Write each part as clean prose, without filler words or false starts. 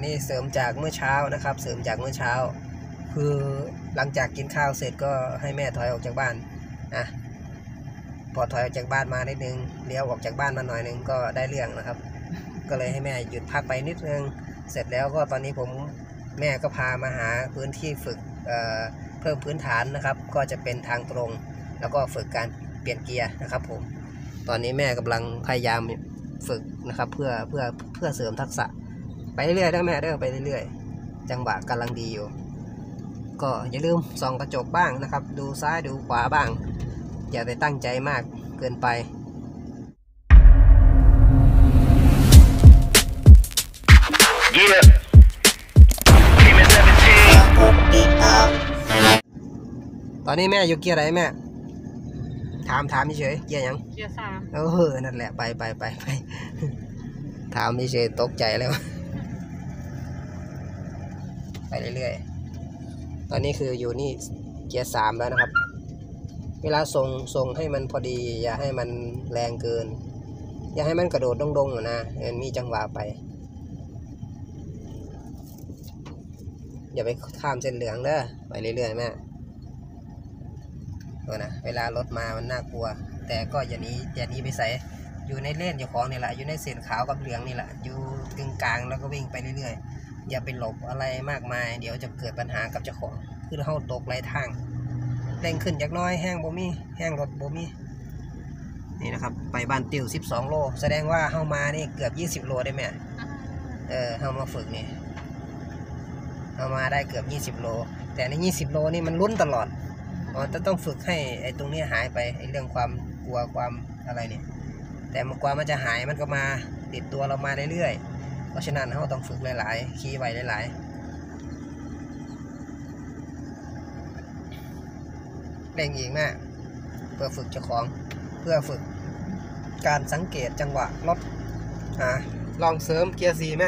นี่เสริมจากเมื่อเช้านะครับเสริมจากเมื่อเช้าคือหลังจากกินข้าวเสร็จก็ให้แม่ถอยออกจากบ้านนะพอถอยออกจากบ้านมานิดนึงเลี้ยวออกจากบ้านมาหน่อยนึงก็ได้เรื่องนะครับก็เลยให้แม่หยุดพักไปนิดนึงเสร็จแล้วก็ตอนนี้แม่ก็พามาหาพื้นที่ฝึกเพิ่มพื้นฐานนะครับก็จะเป็นทางตรงแล้วก็ฝึกการเปลี่ยนเกียร์นะครับผมตอนนี้แม่กำลังพยายามฝึกนะครับเพื่อเสริมทักษะไปเรื่อยๆได้แม่เด้อไปเรื่อยๆจังหวะกำลังดีอยู่ก็อย่าลืมส่องกระจกบ้างนะครับดูซ้ายดูขวาบ้างอย่าไปตั้งใจมากเกินไปตอนนี้แม่อยู่เกียร์อะไรแม่ถามเฉยเกียร์ยังเกียร์3 นั่นแหละไปถามเฉยตกใจแล้วไปเรื่อยๆตอนนี้คืออยู่นี่เกียร์3แล้วนะครับเวลาส่งให้มันพอดีอย่าให้มันแรงเกินอย่าให้มันกระโดดดงๆนะมีจังหวะไปอย่าไปข้ามเส้นเหลืองเด้อไปเรื่อยๆแม่นะเวลารถมามันน่ากลัวแต่ก็อย่านี้ไปใส่อยู่ในเลนอยู่ของนี่แหละอยู่ในเส้นขาวกับเหลืองนี่แหละอยู่กึ่งกลางแล้วก็วิ่งไปเรื่อยๆอย่าไปหลบอะไรมากมายเดี๋ยวจะเกิดปัญหากับเจ้าของคือเข้าตกไหลทางเร่งขึ้นจากน้อยแห้งบ่มีแห้งรถบ่มีนี่นะครับไปบ้านติว12โลแสดงว่าเข้ามานี่เกือบ20โลได้ไหมเข้ามาฝึกนี่เอามาได้เกือบ20โลแต่ใน20โลนี่มันลุ้นตลอดต้องฝึกให้ไอ้ตรงนี้หายไปไอ้เรื่องความกลัวความอะไรเนี่ยแต่กว่ามันจะหายมันก็มาติดตัวเรามาเรื่อยๆเพราะฉะนั้นเราต้องฝึกหลายๆคีย์ไว้หลายๆเร่งอีกแม่เพื่อฝึกเจ้าของเพื่อฝึกการสังเกตจังหวะรถลองเสริมเกียร์4แม่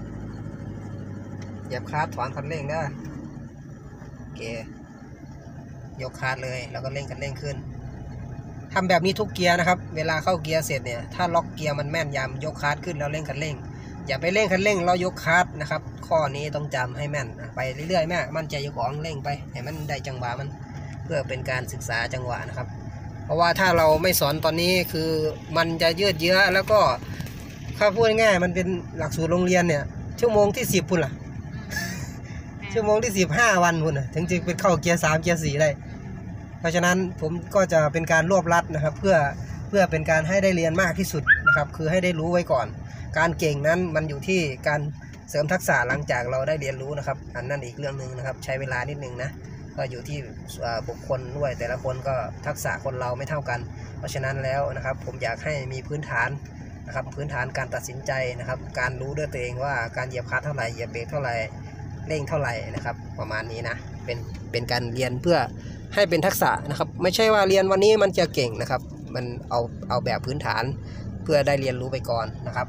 เหยียบคลัตช์ถอนคันเร่งได้โอเคยกคลัตช์เลยแล้วก็เร่งขึ้นทำแบบนี้ทุกเกียร์นะครับเวลาเข้าเกียร์เสร็จเนี่ยถ้าล็อกเกียร์มันแม่นยำยกคลัตช์ขึ้นแล้วเร่งคันเร่งอย่าไปเร่งคันเร่งแล้วยกคลัตช์นะครับข้อนี้ต้องจำให้แม่นไปเรื่อยๆแม่มั่นใจอยู่ของเร่งไปให้มันได้จังหวะมันเพื่อเป็นการศึกษาจังหวะนะครับเพราะว่าถ้าเราไม่สอนตอนนี้คือมันจะยืดเยื้อแล้วก็ถ้าพูดง่ายมันเป็นหลักสูตรโรงเรียนเนี่ยชั่วโมงที่10พุ่นล่ะชั่วโมงที่15วันพุ่นถึงจะเป็นเข้าเกียร์3เกียร์4ได้เพราะฉะนั้นผมก็จะเป็นการรวบรัดนะครับเพื่อเป็นการให้ได้เรียนมากที่สุดนะครับคือให้ได้รู้ไว้ก่อนการเก่งนั้นมันอยู่ที่การเสริมทักษะหลังจากเราได้เรียนรู้นะครับอันนั้นอีกเรื่องนึงนะครับใช้เวลานิดนึงนะก็อยู่ที่บุคคลด้วยแต่ละคนก็ทักษะคนเราไม่เท่ากันเพราะฉะนั้นแล้วนะครับผมอยากให้มีพื้นฐานนะครับพื้นฐานการตัดสินใจนะครับการรู้ด้วยตัวเองว่าการเหยียบคลัตช์เท่าไหร่เหยียบเบรกเท่าไหร่เร่งเท่าไหร่นะครับประมาณนี้นะเป็นการเรียนเพื่อให้เป็นทักษะนะครับไม่ใช่ว่าเรียนวันนี้มันจะเก่งนะครับมันเอาแบบพื้นฐานเพื่อได้เรียนรู้ไปก่อนนะครับ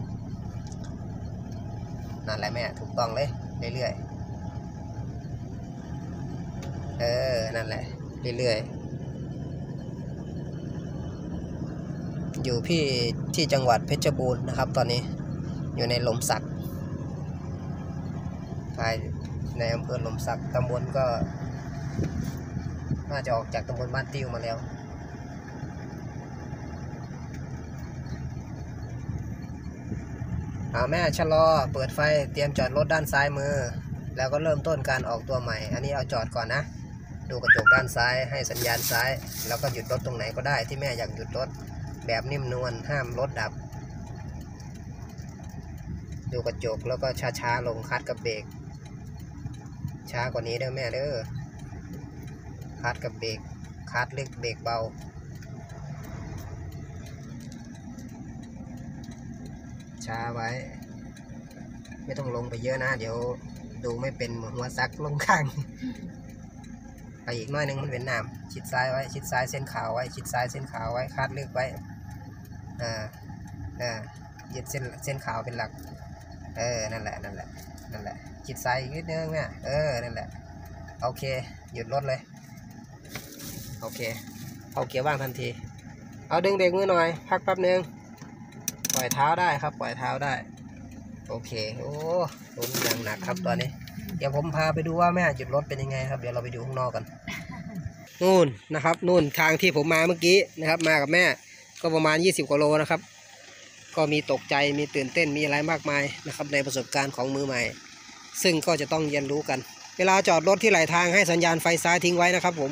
นั่นแหละแม่ถูกต้องเลยเรื่อยๆนั่นแหละเรื่อยๆอยู่ที่จังหวัดเพชรบูรณ์นะครับตอนนี้อยู่ในลมสักภายในอำเภอลมสักตำบลก็น่าจะออกจากตำบลบ้านติ้วมาแล้วแม่ชะลอเปิดไฟเตรียมจอดรถด้านซ้ายมือแล้วก็เริ่มต้นการออกตัวใหม่อันนี้เอาจอดก่อนนะดูกระจกด้านซ้ายให้สัญญาณซ้ายแล้วก็หยุดรถตรงไหนก็ได้ที่แม่อยากหยุดรถแบบนิ่มนวลห้ามรถดับดูกระจกแล้วก็ช้าๆลงคลัตช์กับเบรกช้ากว่านี้เด้อแม่เด้อคลัตช์กับเบรกคลัตช์เล็กเบรกเบาช้าไว้ไม่ต้องลงไปเยอะนะเดี๋ยวดูไม่เป็นหัวซักลงข้างไปอีกน้อยนึงมันเป็นน้ำชิดซ้ายไว้ชิดซ้ายเส้นขาวไว้ชิดซ้ายเส้นขาวไว้คลัตช์เล็กไว้ยึดเส้นขาวเป็นหลักนั่นแหละชิดซ้ายอีกนิดนึงเนี่ยนั่นแหละโอเคหยุดรถเลยโอเคเอาเกียร์ว่างทันทีเอาดึงเบรกมือหน่อยพักแป๊บนึงปล่อยเท้าได้ครับปล่อยเท้าได้โอเคโอ้ลุ้นอย่างหนักครับตอนนี้เดี๋ยวผมพาไปดูว่าแม่จุดรถเป็นยังไงครับเดี๋ยวเราไปดูข้างนอกกันนู่นนะครับนู่นทางที่ผมมาเมื่อกี้นะครับมากับแม่ก็ประมาณ20 กว่าโลนะครับก็มีตกใจมีตื่นเต้นมีอะไรมากมายนะครับในประสบการณ์ของมือใหม่ซึ่งก็จะต้องเรียนรู้กันเวลาจอดรถที่ไหลทางให้สัญญาณไฟซ้ายทิ้งไว้นะครับผม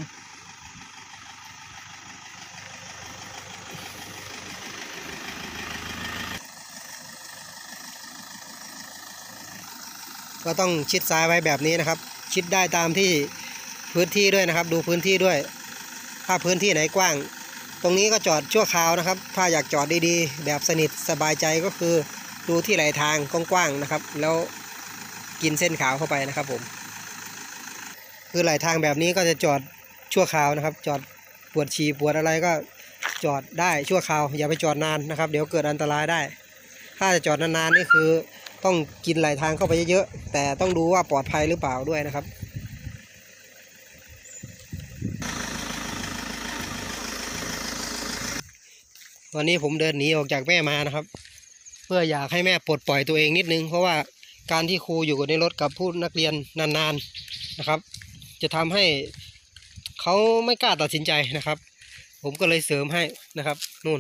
ก็ต้องชิดซ้ายไว้แบบนี้นะครับชิดได้ตามที่พื้นที่ด้วยนะครับดูพื้นที่ด้วยถ้าพื้นที่ไหนกว้างตรงนี้ก็จอดชั่วคราวนะครับถ้าอยากจอดดีๆแบบสนิทสบายใจก็คือดูที่ไหลทางกว้างๆนะครับแล้วกินเส้นขาวเข้าไปนะครับผมคือไหลทางแบบนี้ก็จะจอดชั่วคราวนะครับจอดปวดฉี่ปวดอะไรก็จอดได้ชั่วคราวอย่าไปจอดนานนะครับเดี๋ยวเกิดอันตรายได้ถ้าจะจอดนานๆนี่คือต้องกินไหลทางเข้าไปเยอะๆแต่ต้องดูว่าปลอดภัยหรือเปล่าด้วยนะครับวันนี้ผมเดินหนีออกจากแม่มานะครับเพื่ออยากให้แม่ปลดปล่อยตัวเองนิดนึงเพราะว่าการที่ครูอยู่ในรถกับผู้นักเรียนนานๆนะครับจะทำให้เขาไม่กล้าตัดสินใจนะครับผมก็เลยเสริมให้นะครับนู่น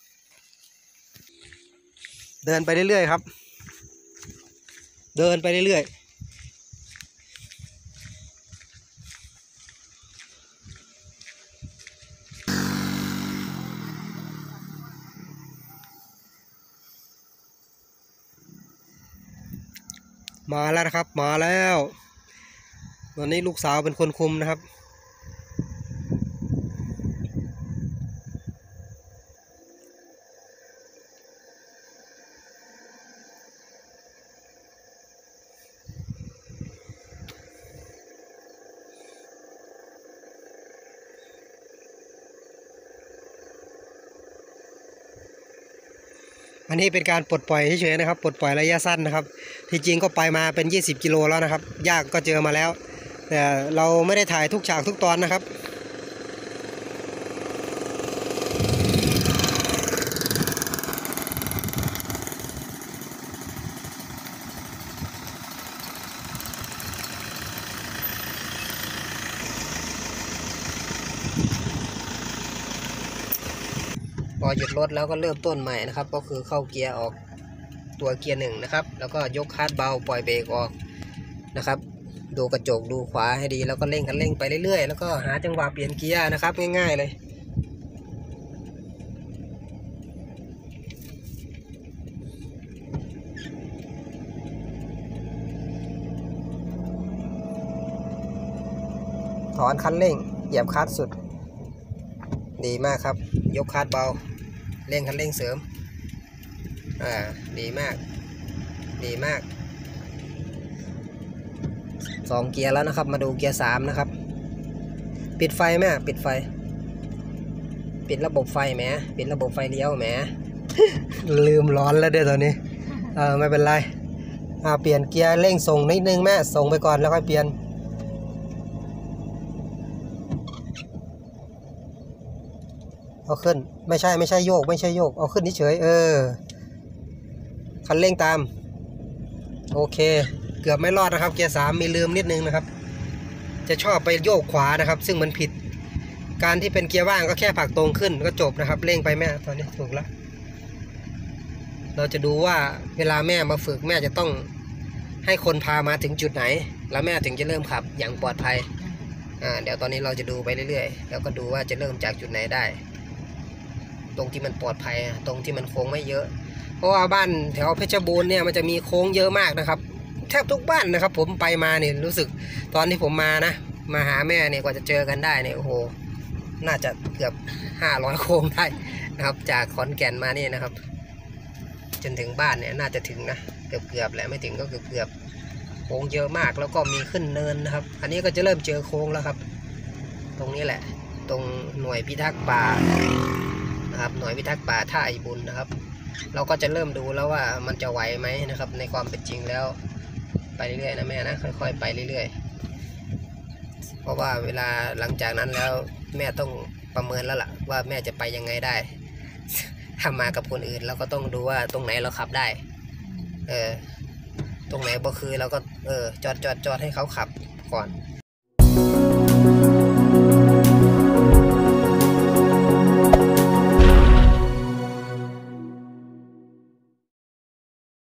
เดินไปเรื่อยๆครับเดินไปเรื่อยๆมาแล้วนะครับมาแล้ววันนี้ลูกสาวเป็นคนคุมนะครับอันนี้เป็นการปลดปล่อยเฉยๆนะครับปลดปล่อยระยะสั้นนะครับที่จริงก็ไปมาเป็น20 กิโลแล้วนะครับยากก็เจอมาแล้วแต่เราไม่ได้ถ่ายทุกฉากทุกตอนนะครับพอหยุดรถแล้วก็เริ่มต้นใหม่นะครับก็คือเข้าเกียร์ออกตัวเกียร์1นะครับแล้วก็ยกคลัตช์เบาปล่อยเบรกออกนะครับดูกระจกดูขวาให้ดีแล้วก็เร่งคันเร่งไปเรื่อยๆแล้วก็หาจังหวะเปลี่ยนเกียร์นะครับง่ายๆเลยถอนคันเร่งเหยียบคลัตช์สุดดีมากครับยกคลัตช์เบาเร่งคันเร่งเสริมดีมากดีมาก2 เกียร์แล้วนะครับมาดูเกียร์3นะครับปิดไฟไหมปิดไฟปิดระบบไฟแหมปิดระบบไฟเลี้ยวแหม ลืมร้อนแล้วเดี๋ยวตอนนี้ไม่เป็นไรเปลี่ยนเกียร์เร่งส่งนิดนึงแม่ส่งไปก่อนแล้วค่อยเปลี่ยนเอาขึ้นไม่ใช่โยกไม่ใช่โยกเอาขึ้นเฉยคันเร่งตามโอเคเกือบไม่รอดนะครับเกียร์3มีลืมนิดนึงนะครับจะชอบไปโยกขวานะครับซึ่งมันผิดการที่เป็นเกียร์ว่างก็แค่ผลักตรงขึ้นก็จบนะครับเร่งไปแม่ตอนนี้ถูกแล้วเราจะดูว่าเวลาแม่มาฝึกแม่จะต้องให้คนพามาถึงจุดไหนแล้วแม่ถึงจะเริ่มขับอย่างปลอดภัยเดี๋ยวตอนนี้เราจะดูไปเรื่อยๆแล้วก็ดูว่าจะเริ่มจากจุดไหนได้ตรงที่มันปลอดภัยตรงที่มันโค้งไม่เยอะเพราะว่าบ้านแถวเพชรบูรณ์เนี่ยมันจะมีโค้งเยอะมากนะครับแทบทุกบ้านนะครับผมไปมาเนี่ยรู้สึกตอนที่ผมมานะมาหาแม่เนี่ยกว่าจะเจอกันได้เนี่ยโอ้โหน่าจะเกือบ500 โค้งได้นะครับจากขอนแก่นมานี่นะครับจนถึงบ้านเนี่ยน่าจะถึงนะเกือบแหละไม่ถึงก็เกือบโค้งเยอะมากแล้วก็มีขึ้นเนินนะครับอันนี้ก็จะเริ่มเจอโค้งแล้วครับตรงนี้แหละตรงหน่วยพิทักษ์ป่านะครับหน่วยพิทักษ์ป่าท่าไอบุญนะครับเราก็จะเริ่มดูแล้วว่ามันจะไหวไหมนะครับในความเป็นจริงแล้วไปเรื่อยๆนะแม่นะค่อยๆไปเรื่อยๆเพราะว่าเวลาหลังจากนั้นแล้วแม่ต้องประเมินแล้วล่ะว่าแม่จะไปยังไงได้ถ้ามากับคนอื่นเราก็ต้องดูว่าตรงไหนเราขับได้ตรงไหนบ่คือเราก็จอดให้เขาขับก่อน